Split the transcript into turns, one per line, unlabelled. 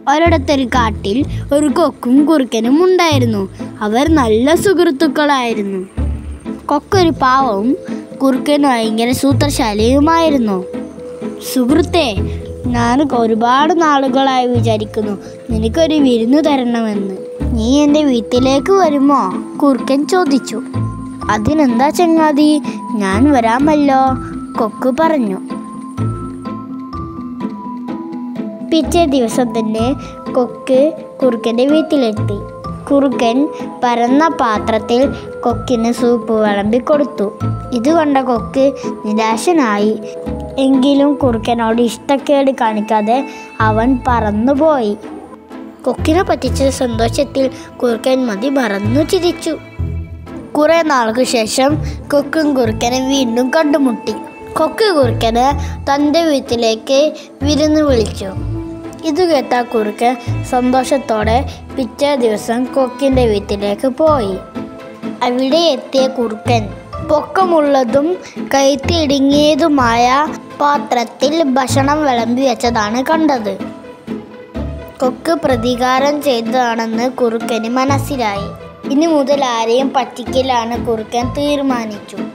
ഒരിടത്തൊരു കാട്ടിൽ ഒരു കൊക്കും കുറുക്കനും ഉണ്ടായിരുന്നു. അവർ നല്ല സുഹൃത്തുക്കളായിരുന്നു. കൊക്കൊരു പാവവും കുറുക്കൻ ഭയങ്കര സൂത്രശാലിയുമായിരുന്നു. സുഹൃത്തേ, ഞാൻ ഒരുപാട് നാളുകളായി വിചാരിക്കുന്നു നിനക്കൊരു വിരുന്നു തരണമെന്ന്. നീ എൻ്റെ വീട്ടിലേക്ക് വരുമോ? കുറുക്കൻ ചോദിച്ചു. അതിനെന്താ ചങ്ങാതി, ഞാൻ വരാമല്ലോ, കൊക്ക് പറഞ്ഞു. പിറ്റേ ദിവസം തന്നെ കൊക്ക് കുറുക്കൻ്റെ വീട്ടിലെത്തി. കുറുക്കൻ പരന്ന പാത്രത്തിൽ കൊക്കിന് സൂപ്പ് വിളമ്പിക്കൊടുത്തു. ഇത് കണ്ട കൊക്ക് നിരാശനായി. എങ്കിലും കുറുക്കനോട് ഇഷ്ടക്കേട് കാണിക്കാതെ അവൻ പറന്നുപോയി. കൊക്കിനെ പറ്റിച്ച സന്തോഷത്തിൽ കുറുക്കൻ മതി മറന്നു ചിരിച്ചു. കുറെ നാൾക്ക് ശേഷം കൊക്കും കുറുക്കനെ വീണ്ടും കണ്ടുമുട്ടി. കൊക്ക് കുറുക്കനെ തൻ്റെ വീട്ടിലേക്ക് വിരുന്ന് വിളിച്ചു. ഇത് കേട്ട കുറുക്കൻ സന്തോഷത്തോടെ പിറ്റേ ദിവസം കൊക്കിൻ്റെ വീട്ടിലേക്ക് പോയി. അവിടെ എത്തിയ കുറുക്കൻ പൊക്കമുള്ളതും കൈത്തിടുങ്ങിയതുമായ പാത്രത്തിൽ ഭക്ഷണം വിളമ്പി വെച്ചതാണ് കണ്ടത്. കൊക്ക് പ്രതികാരം ചെയ്തതാണെന്ന് കുറുക്കന് മനസ്സിലായി. ഇനി മുതൽ ആരെയും പറ്റിക്കലാണ് കുറുക്കൻ തീരുമാനിച്ചു.